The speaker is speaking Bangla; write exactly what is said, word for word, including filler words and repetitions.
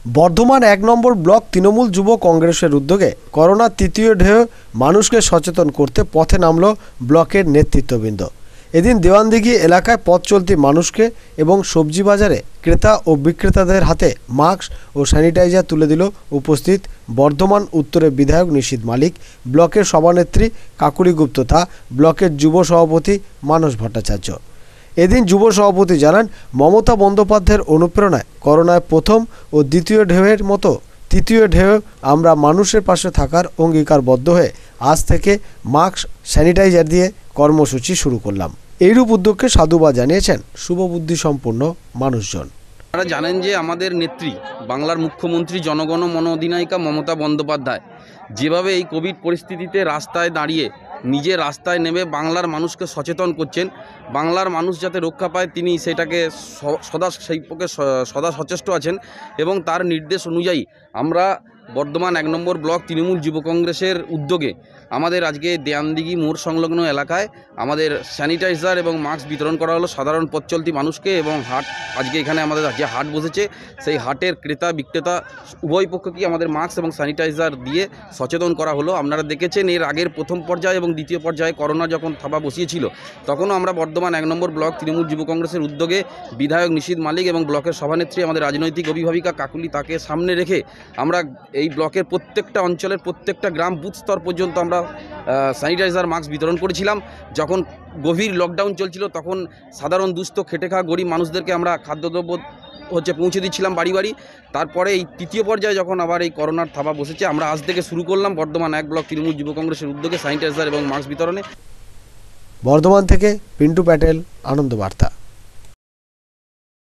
বর্ধমান এক নম্বর ব্লক তৃণমূল যুব কংগ্রেসের উদ্যোগে করোনার তৃতীয় ঢেউ মানুষকে সচেতন করতে পথে নামল ব্লকের নেতৃত্ববৃন্দ। এদিন দেওয়ানদিঘি এলাকায় পথ চলতি মানুষকে এবং সবজি বাজারে ক্রেতা ও বিক্রেতাদের হাতে মাস্ক ও স্যানিটাইজার তুলে দিল উপস্থিত বর্ধমান উত্তরের বিধায়ক নিশীথ মালিক, ব্লকের সভানেত্রী কাকুলি গুপ্ত তথা ব্লকের যুব সভাপতি মানস ভট্টাচার্য। এদিন যুব সভাপতি জানান, মমতা বন্দ্যোপাধ্যায়ের অনুপ্রেরণায় করোনায় প্রথম ও দ্বিতীয় ঢেউয়ের মতো তৃতীয় ঢেউ আমরা মানুষের পাশে থাকার অঙ্গীকারবদ্ধ হয়ে আজ থেকে মাস্ক স্যানিটাইজার দিয়ে কর্মসূচি শুরু করলাম। এইরূপ উদ্যোগকে সাধুবাদ জানিয়েছেন শুভবুদ্ধি সম্পন্ন মানুষজন। আপনারা জানেন যে আমাদের নেত্রী বাংলার মুখ্যমন্ত্রী জনগণ মন অধিনায়িকা মমতা বন্দ্যোপাধ্যায় যেভাবে এই কোভিড পরিস্থিতিতে রাস্তায় দাঁড়িয়ে নিজে রাস্তায় নেমে বাংলার মানুষকে সচেতন করছেন, বাংলার মানুষ যাতে রক্ষা পায় তিনি সেটাকে সদা সেই পক্ষে সদা সচেষ্ট আছেন এবং তার নির্দেশ অনুযায়ী আমরা বর্ধমান এক নম্বর ব্লক তৃণমূল যুব কংগ্রেসের উদ্যোগে আমাদের আজকে দেওয়ানদিঘি মোড় সংলগ্ন এলাকায় আমাদের স্যানিটাইজার এবং মাস্ক বিতরণ করা হলো সাধারণ পথ চলতি মানুষকে। এবং হাট আজকে এখানে আমাদের যে হাট বসেছে সেই হাটের ক্রেতা বিক্রেতা উভয় পক্ষকেই আমাদের মাস্ক এবং স্যানিটাইজার দিয়ে সচেতন করা হলো। আপনারা দেখেছেন এর আগের প্রথম পর্যায়ে এবং দ্বিতীয় পর্যায়ে করোনা যখন থাবা বসিয়েছিল তখনও আমরা বর্ধমান এক নম্বর ব্লক তৃণমূল যুব কংগ্রেসের উদ্যোগে বিধায়ক নিশীথ মালিক এবং ব্লকের সভানেত্রী আমাদের রাজনৈতিক অভিভাবিকা কাকুলি তাকে সামনে রেখে আমরা এই ব্লকের প্রত্যেকটা অঞ্চলের প্রত্যেকটা গ্রাম বুথ স্তর পর্যন্ত আমরা স্যানিটাইজার মাস্ক বিতরণ করেছিলাম। যখন গভীর লকডাউন চলছিল তখন সাধারণ দুস্থ খেটে খাওয়া গরিব মানুষদেরকে আমরা খাদ্যদ্রব্য হচ্ছে পৌঁছে দিচ্ছিলাম বাড়ি বাড়ি। তারপরে এই তৃতীয় পর্যায়ে যখন আবার এই করোনার থাবা বসেছে আমরা আজ থেকে শুরু করলাম বর্ধমান এক ব্লক তৃণমূল যুব কংগ্রেসের উদ্যোগে স্যানিটাইজার এবং মাস্ক বিতরণে। বর্ধমান থেকে পিন্টু প্যাটেল, আনন্দ বার্তা।